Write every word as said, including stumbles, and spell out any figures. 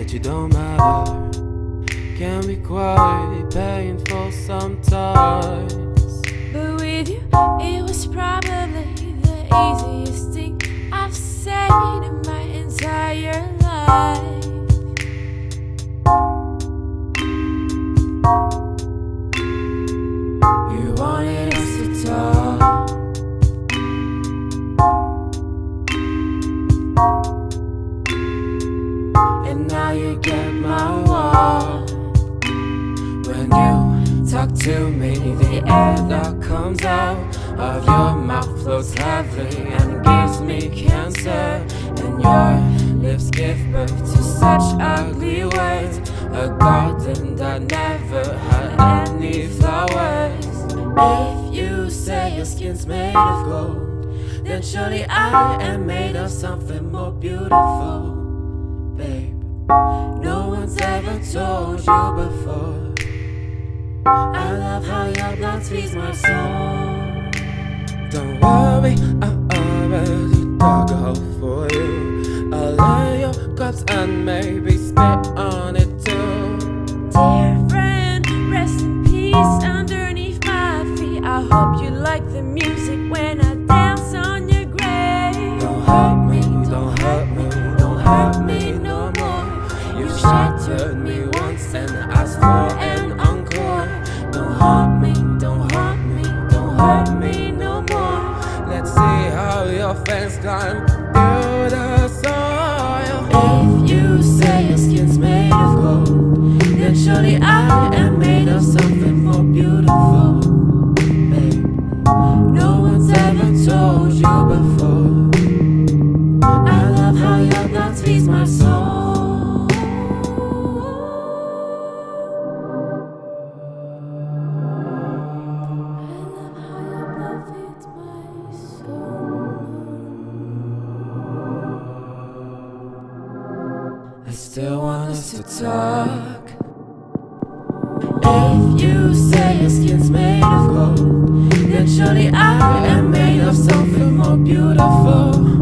that you don't matter can be quite painful sometimes. But with you, it was probably the easiest thing I've said in my entire life. You wanted us to talk, and now you get my walk. When you talk to me, the air that comes out of your mouth flows heavily and gives me cancer. And your lips give birth to such ugly words, a garden that never had any flowers. If you say your skin's made of gold, then surely I am made of something more beautiful, babe. No one's ever told you before. I love how your blood feeds my soul. Don't worry, I already dug a hole for you. I'll lay your cups and maybe spit on it too. Dear friend, rest in peace underneath my feet. I hope you like the music when I dance on your grave. Don't hurt me, don't hurt me, don't hurt me no more. You shattered me once and asked for an encore. Don't haunt me, don't haunt me, don't hurt me no more. Let's see how your fans climb through the soil. If you say your skin's made of gold, then surely I am made of something more beautiful, babe. No one's ever told you before. I love how your blood feeds my soul. I still want us to talk. If you say your skin's made of gold, then surely I am made of something more beautiful.